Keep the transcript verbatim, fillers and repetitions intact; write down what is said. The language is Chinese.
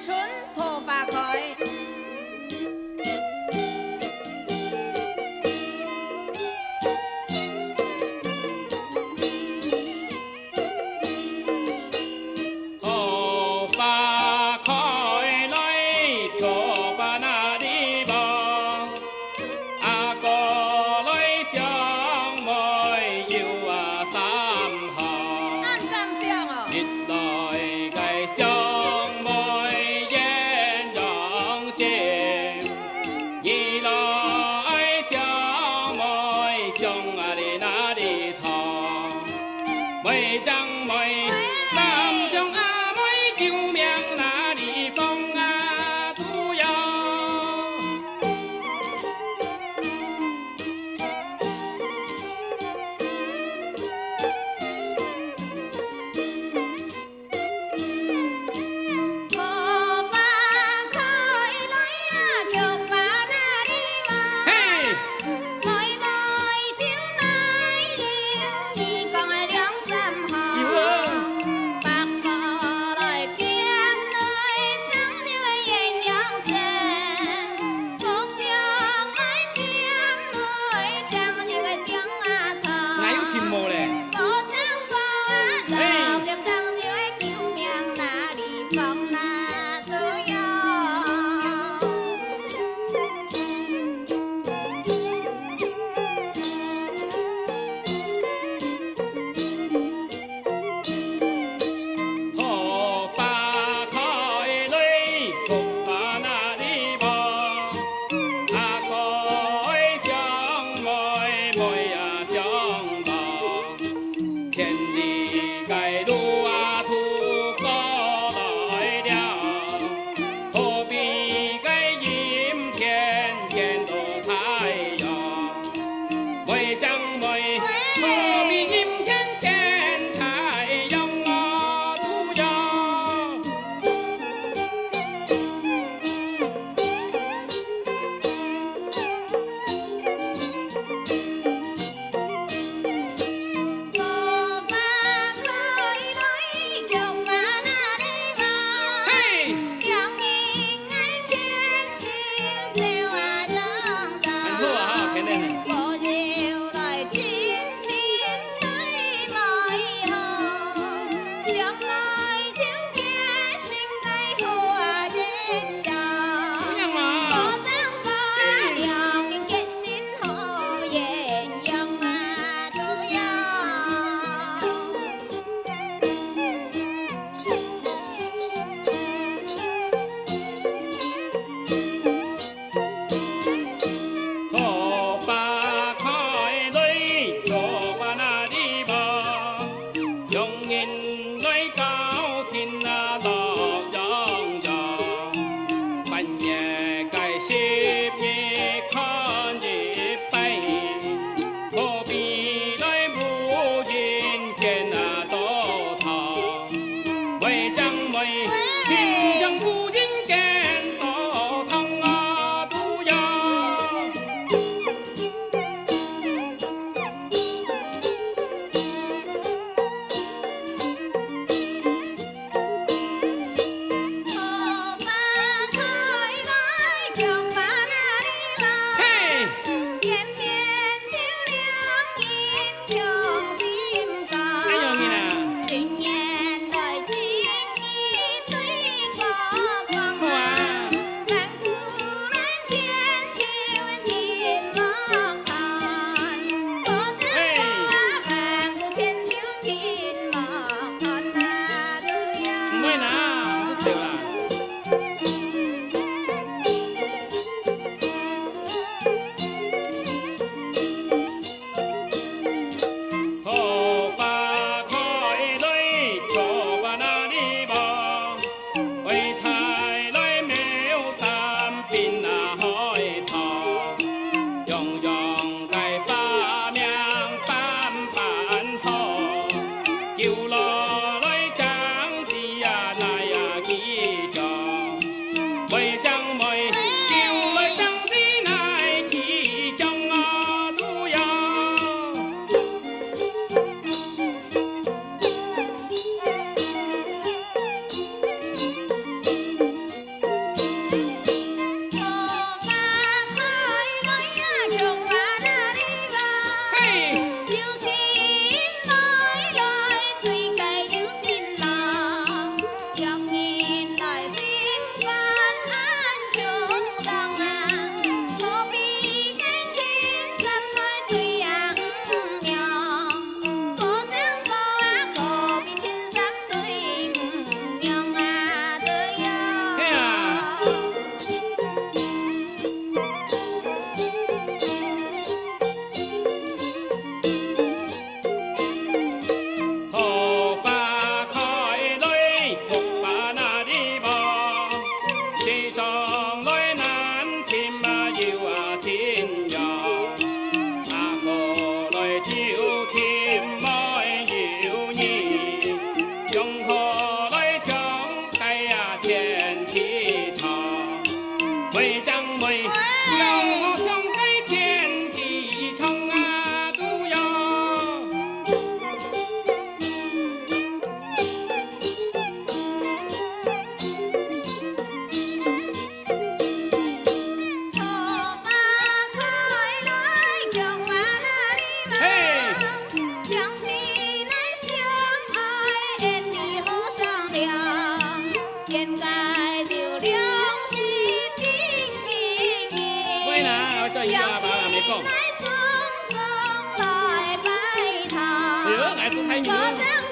春桃花开。 桃花开来，桃花那里望，阿哥来相妹要啊三行。 俺咁想哦。 日来该相妹艳阳见，二来相妹相啊里那里藏，妹张妹。南上阿妹救命那里风啊都要， 桃花开来啊，菊花那里望。 嘿， 妹妹就来了，二讲的两三行。 有啊。 白发来见来，长着的艳阳天。木上来见来，长着的香啊草。 哪有沉默嘞？ 无长高啊，老店长着的救命那里风那都有。 桃花开来，菊花那里望，阿哥相妹妹啊相望，千里该路啊途过来了，何必该阴天见到太阳，妹张妹。何必阴天见太阳啊都要。 桃花开来，菊花那里望。 嘿， 两人爱牵手，手啊长长。 很好啊哈，肯定的。 无留来亲亲对埋好，将来就结心该好啊人怎呀。 样嘛？ 无长高啊，两人结心好艳阳啊都要。 桃花开来，菊花那里望，两人来交情啊乐洋洋，半夜该十夜看日北，何必来无人见啊多堂，为张妹平常无人见多堂啊都要。 桃花开来，菊花那里望。 嘿， 偏偏就两人强心肝。 哎呦你呐， 今年来情意对我讲好啊啊，咱古来牵手亲莫看，无长高啊，咱古牵手亲莫看啊都唔要。 会啦，对啦。桃花开来，菊花那里望，为财来苗担边那海棠，样样该把命办办好，叫落来长子呀来呀见。 太平。